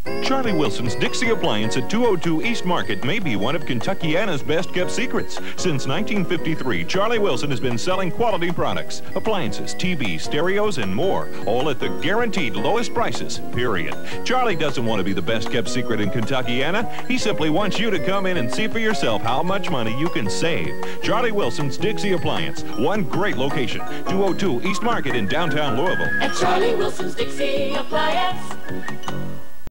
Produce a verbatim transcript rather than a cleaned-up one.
Charlie Wilson's Dixie Appliance at two oh two East Market may be one of Kentuckiana's best-kept secrets. Since nineteen fifty-three, Charlie Wilson has been selling quality products, appliances, T Vs, stereos, and more, all at the guaranteed lowest prices, period. Charlie doesn't want to be the best-kept secret in Kentuckiana. He simply wants you to come in and see for yourself how much money you can save. Charlie Wilson's Dixie Appliance, one great location, two oh two East Market in downtown Louisville. At Charlie Wilson's Dixie Appliance.